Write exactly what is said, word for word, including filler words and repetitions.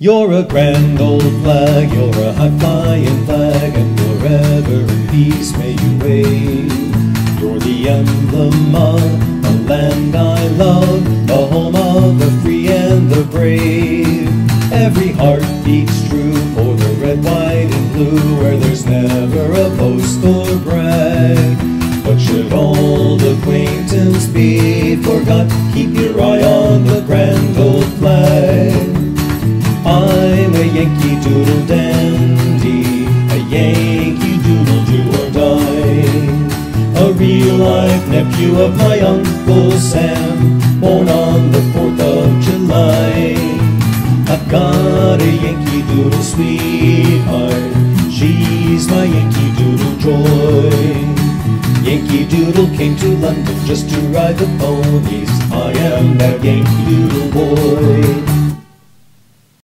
You're a grand old flag, you're a high-flying flag, and forever in peace may you wave. You're the emblem of the land I love, the home of the free and the brave. Every heart beats true for the red, white, and blue, where there's never a boast or brag. But should old acquaintance be forgot, keep your eye on the grand old flag. I'm a Yankee Doodle Dandy, a Yankee Doodle do or die, a real-life nephew of my Uncle Sam, born on the fourth of July. I've got a Yankee Doodle sweetheart, she's my Yankee Doodle joy. Yankee Doodle came to London just to ride the ponies, I am that Yankee Doodle boy.